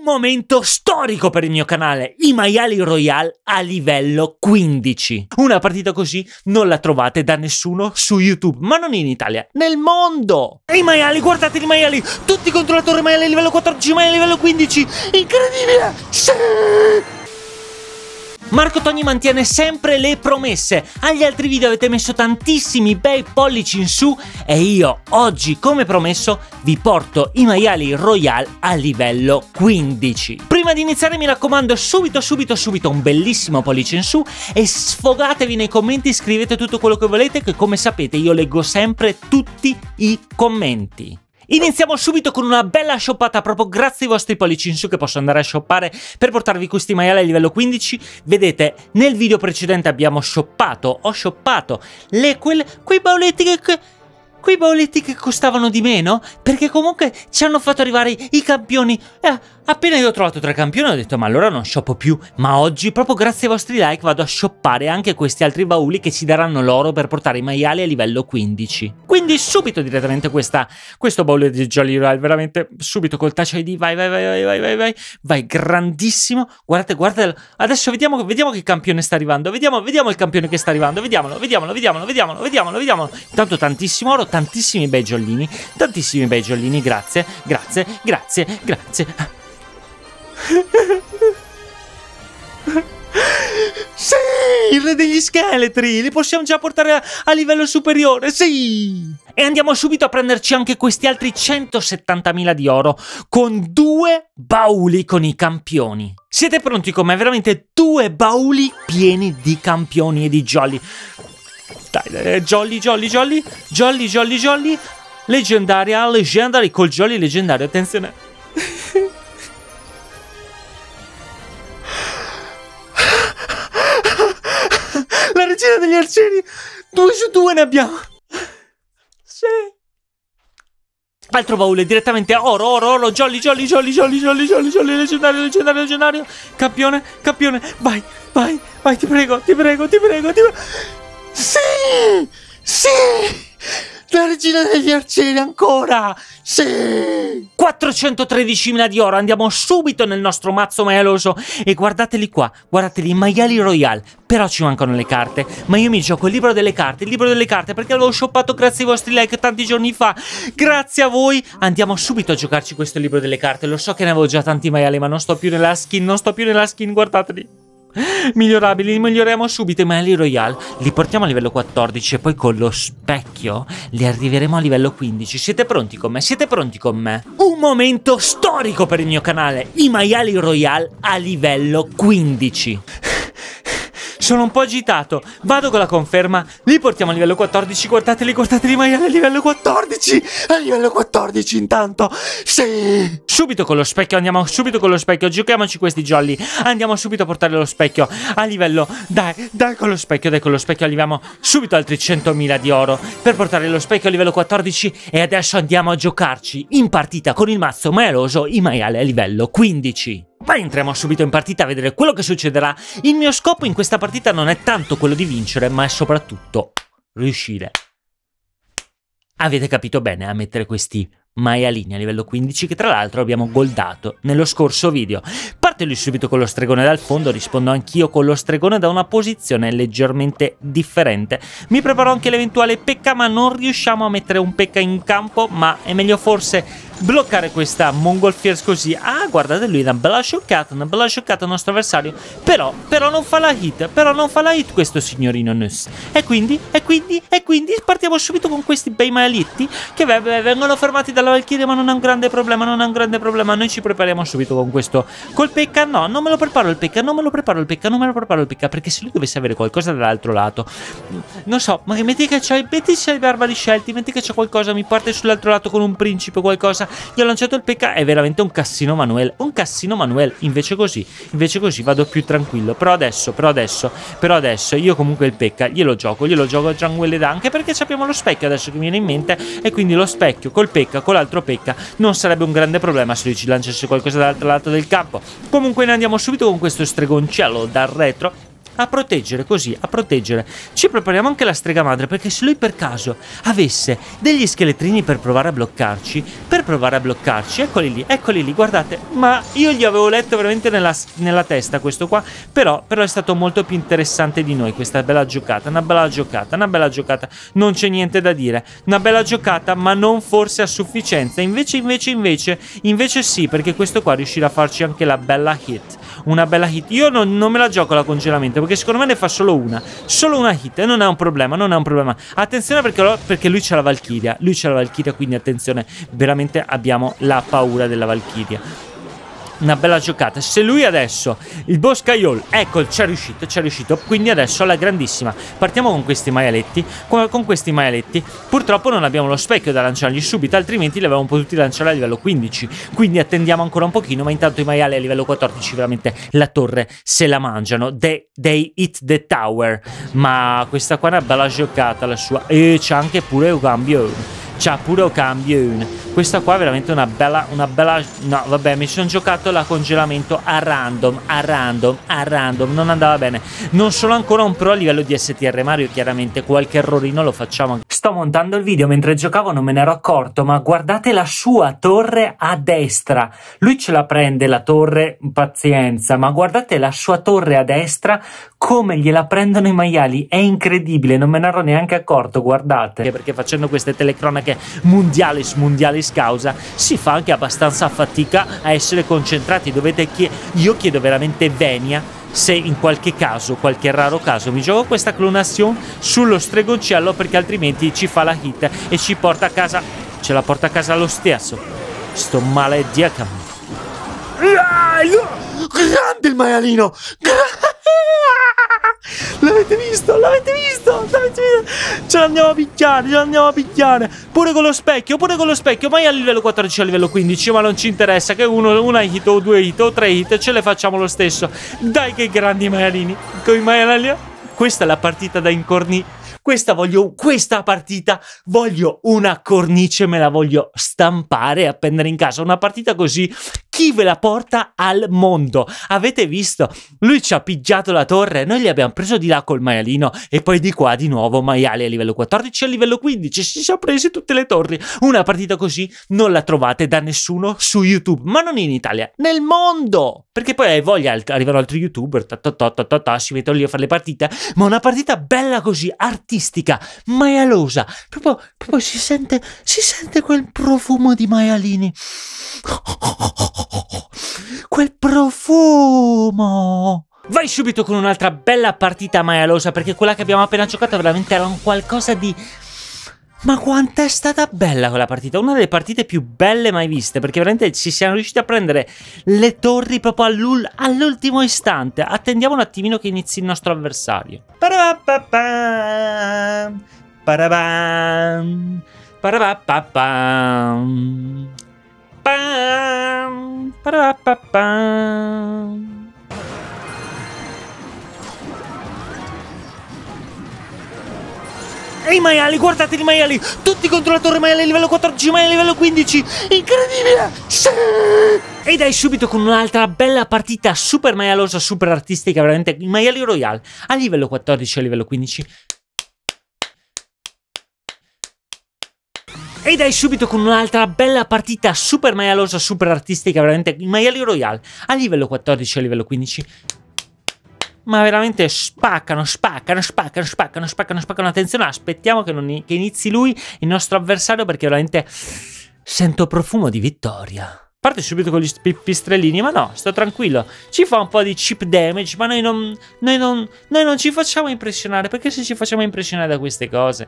momento storico per il mio canale, i maiali Royale a livello 15. Una partita così non la trovate da nessuno su YouTube, ma non in Italia, nel mondo. E i maiali, guardate i maiali, tutti contro la torre maiale a livello 14, maiali a livello 15. Incredibile! Sì! Marco Togni mantiene sempre le promesse. Agli altri video avete messo tantissimi bei pollici in su e io oggi, come promesso, vi porto i maiali Royale a livello 15. Prima di iniziare mi raccomando subito un bellissimo pollice in su e sfogatevi nei commenti, scrivete tutto quello che volete che come sapete io leggo sempre tutti i commenti. Iniziamo subito con una bella shoppata proprio grazie ai vostri pollici in su che posso andare a shoppare per portarvi questi maiali a livello 15. Vedete, nel video precedente abbiamo shoppato, ho shoppato quei bauletti che costavano di meno perché comunque ci hanno fatto arrivare i campioni. Appena io ho trovato 3 campioni ho detto ma allora non shoppo più, ma oggi proprio grazie ai vostri like vado a shoppare anche questi altri bauli che ci daranno l'oro per portare i maiali a livello 15. Quindi subito direttamente questo baule di Jolly Royale, veramente subito col Touch ID, vai grandissimo, guardate, adesso vediamo che campione sta arrivando, vediamo il campione che sta arrivando, vediamolo, intanto tantissimo oro, tantissimi bei giallini, grazie. Sì, il re degli scheletri, li possiamo già portare a livello superiore, sì! E andiamo subito a prenderci anche questi altri 170.000 di oro con 2 bauli con i campioni. Siete pronti con me? Veramente 2 bauli pieni di campioni e di jolly. Dai, jolly, leggendary, col jolly leggendario, attenzione. La regina degli arcieri, 2 su 2 ne abbiamo. Sì. Altro baule direttamente oro, jolly, leggendario, campione, vai, ti prego. Sì, la regina degli arcieri ancora, sì. 413.000 di oro, andiamo subito nel nostro mazzo maialoso e guardateli qua, guardateli, i maiali Royale. Però ci mancano le carte, ma io mi gioco il libro delle carte perché l'avevo shoppato grazie ai vostri like tanti giorni fa. Grazie a voi, andiamo subito a giocarci questo libro delle carte. Lo so che ne avevo già tanti maiali, ma non sto più nella skin, guardateli. Migliorabili, li miglioriamo subito i maiali Royale, li portiamo a livello 14 e poi con lo specchio li arriveremo a livello 15. Siete pronti con me? Un momento storico per il mio canale, i maiali Royale a livello 15. Sono un po' agitato, vado con la conferma, li portiamo a livello 14, guardateli i maiali a livello 14, intanto, sì! Subito con lo specchio, andiamo subito con lo specchio, giochiamoci questi jolly, andiamo subito a portare lo specchio a livello, dai con lo specchio, arriviamo subito altri 100.000 di oro per portare lo specchio a livello 14 e adesso andiamo a giocarci in partita con il mazzo maialoso, i maiali a livello 15. Ma entriamo subito in partita a vedere quello che succederà. Il mio scopo in questa partita non è tanto quello di vincere, ma è soprattutto riuscire, avete capito bene, a mettere questi maialini a livello 15 che tra l'altro abbiamo goldato nello scorso video. Parte lui subito con lo stregone dal fondo, rispondo anch'io con lo stregone da una posizione leggermente differente. Mi preparo anche l'eventuale P.E.K.K.A, ma non riusciamo a mettere un P.E.K.K.A in campo, ma è meglio forse bloccare questa Mongolfiers così. Ah, guardate lui, una bella scioccata al nostro avversario, però non fa la hit, questo signorino Nus. E quindi partiamo subito con questi bei maialetti che vengono fermati dalla Valchiria, ma non è un grande problema, noi ci prepariamo subito con questo, col P.E.K.K.A, no, non me lo preparo il P.E.K.K.A, perché se lui dovesse avere qualcosa dall'altro lato, non so, ma metti che c'hai i barbari scelti, metti che c'è qualcosa, mi parte sull'altro lato con un principe, qualcosa. Gli ho lanciato il P.E.K.K.A, è veramente un cassino Manuel, invece così vado più tranquillo. Però adesso io comunque il P.E.K.K.A glielo gioco a Tranquillità, anche perché abbiamo lo specchio adesso che mi viene in mente, e quindi lo specchio col P.E.K.K.A, con l'altro P.E.K.K.A non sarebbe un grande problema se lui ci lanciasse qualcosa dall'altro lato del campo. Comunque ne andiamo subito con questo stregoncello dal retro a proteggere, così, a proteggere. Ci prepariamo anche la strega madre, perché se lui per caso avesse degli scheletrini per provare a bloccarci, eccoli lì, guardate, ma io gli avevo letto veramente nella testa questo qua, però è stato molto più interessante di noi questa bella giocata, una bella giocata, non c'è niente da dire, una bella giocata, ma non forse a sufficienza, invece sì, perché questo qua riuscirà a farci anche la bella hit. Una bella hit. Io non me la gioco la congelamento, perché secondo me ne fa solo una hit, e non è un problema, attenzione, perché lui c'ha la Valchiria, quindi attenzione, veramente abbiamo la paura della Valchiria. Una bella giocata. Se lui adesso, il boscaiolo, ecco, ci è riuscito, quindi adesso alla grandissima. Partiamo con questi maialetti, purtroppo non abbiamo lo specchio da lanciargli subito, altrimenti li avevamo potuti lanciare a livello 15, quindi attendiamo ancora un pochino, ma intanto i maiali a livello 14 veramente la torre se la mangiano. They eat the tower. Ma questa qua è una bella giocata la sua, e c'ha anche pure un campione. Questa qua è veramente una bella. No, vabbè, mi sono giocato la congelamento a random. Non andava bene. Non sono ancora un pro a livello di STR Mario, chiaramente qualche errorino lo facciamo. Sto montando il video mentre giocavo, non me ne ero accorto, ma guardate la sua torre a destra. Lui ce la prende la torre, pazienza, ma guardate la sua torre a destra, come gliela prendono i maiali. È incredibile, non me ne ero neanche accorto, guardate. Perché facendo queste telecronache mondialis causa si fa anche abbastanza fatica a essere concentrati. Io chiedo veramente venia se in qualche raro caso mi gioco questa clonazione sullo stregoncello, perché altrimenti ci fa la hit e ci porta a casa, ce la porta a casa lo stesso, sto maledetto. Grande il maialino. L'avete visto? Ce l'andiamo a picchiare. Pure con lo specchio, mai a livello 14 a livello 15, ma non ci interessa, che una hit o 2 hit o 3 hit ce le facciamo lo stesso. Dai che grandi maialini. Questa è la partita da incorni. Questa partita voglio una cornice, me la voglio stampare e appendere in casa. Una partita così, chi ve la porta al mondo? Avete visto? Lui ci ha pigiato la torre, noi gli abbiamo preso di là col maialino e poi di qua di nuovo maiali a livello 14 e a livello 15. Si sono presi tutte le torri. Una partita così non la trovate da nessuno su YouTube, ma non in Italia, nel mondo. Perché poi hai voglia, arrivano altri youtuber, si mettono lì a fare le partite, ma una partita bella così, artistica, maialosa, proprio si sente quel profumo di maialini, quel profumo. Vai subito con un'altra bella partita maialosa, perché quella che abbiamo appena giocato veramente era un qualcosa di... Ma quanto è stata bella quella partita, una delle partite più belle mai viste, perché veramente ci siamo riusciti a prendere le torri proprio all'ultimo istante. Attendiamo un attimino che inizi il nostro avversario. E i maiali, guardate i maiali, tutti contro la torre, maiali a livello 14, maiali a livello 15, incredibile, sì! E dai subito con un'altra bella partita super maialosa, super artistica, veramente, i maiali royal a livello 14 e a livello 15. E dai subito con un'altra bella partita super maialosa, super artistica, veramente, i maiali royal a livello 14 e a livello 15. Ma veramente spaccano. Attenzione, aspettiamo che inizi lui, il nostro avversario, perché veramente sento profumo di vittoria. Parte subito con gli pipistrellini, ma no, sto tranquillo. Ci fa un po' di chip damage, ma noi non ci facciamo impressionare, perché se ci facciamo impressionare da queste cose,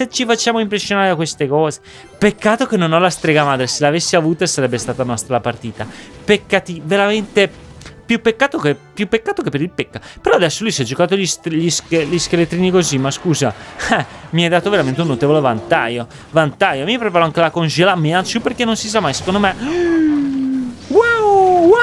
peccato che non ho la strega madre, se l'avessi avuta sarebbe stata nostra la partita. Peccati, veramente... Più peccato che per il pecca. Però adesso lui si è giocato gli scheletrini così, ma scusa, mi hai dato veramente un notevole vantaggio. Mi preparo anche la congelamento, perché non si sa mai, secondo me. Wow.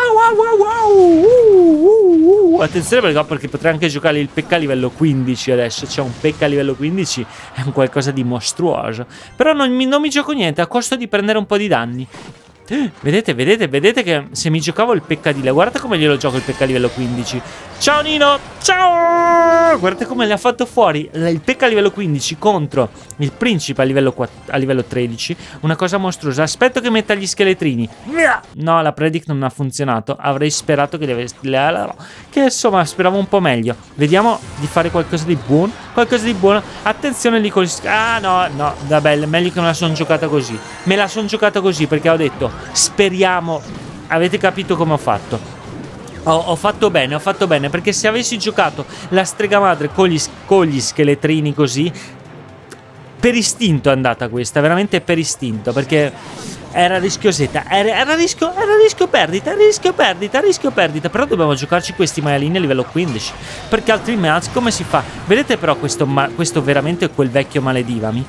Attenzione, perché potrei anche giocare il pecca a livello 15 adesso. C'è un pecca a livello 15, è un qualcosa di mostruoso. Però non mi gioco niente, a costo di prendere un po' di danni. Vedete che se mi giocavo il pecca di là, guardate come glielo gioco il pecca a livello 15. Ciao Nino, ciao! Guardate come le ha fatto fuori il P.E.K.K.A a livello 15 contro il Principe a livello 13. Una cosa mostruosa. Aspetto che metta gli scheletrini. No, la predict non ha funzionato. Avrei sperato che che insomma speravo un po' meglio. Vediamo di fare qualcosa di buono. Qualcosa di buono. Attenzione lì con gli no, vabbè, meglio che me la sono giocata così. Me la sono giocata così perché ho detto speriamo. Avete capito come ho fatto? Ho fatto bene, perché se avessi giocato la strega madre con gli scheletrini così, per istinto è andata questa, veramente per istinto, perché era rischiosetta, era rischio perdita, però dobbiamo giocarci questi maialini a livello 15, perché altrimenti come si fa? Vedete però questo veramente quel vecchio maledivami,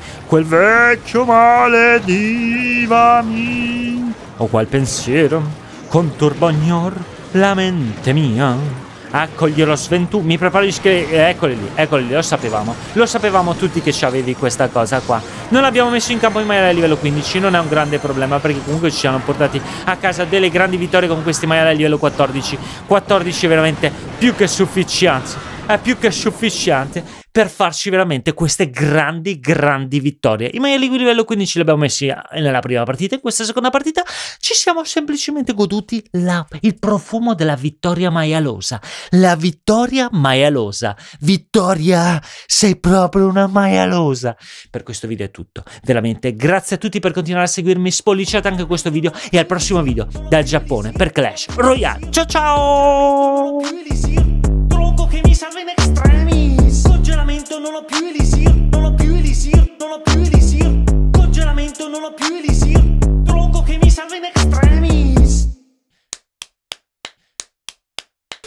ho qua il pensiero, conturba ognor la mente mia, accoglierò sventù. Mi preparo gli scheletri. Eccoli lì, lo sapevamo tutti che c'avevi questa cosa qua. Non abbiamo messo in campo i maiali a livello 15, non è un grande problema perché comunque ci hanno portati a casa delle grandi vittorie con questi maiali a livello 14. 14 è veramente più che sufficiente. È più che sufficiente per farci veramente queste grandi vittorie. I maiali di livello 15 li abbiamo messi nella prima partita. In questa seconda partita ci siamo semplicemente goduti il profumo della vittoria maialosa. La vittoria maialosa. Vittoria, sei proprio una maialosa. Per questo video è tutto. Veramente grazie a tutti per continuare a seguirmi. Spolliciate anche questo video e al prossimo video dal Giappone per Clash Royale. Ciao ciao! Che mi salva in extremis. Congelamento, non ho più elisir. Congelamento, non ho più elisir. Tronco che mi salva in extremis.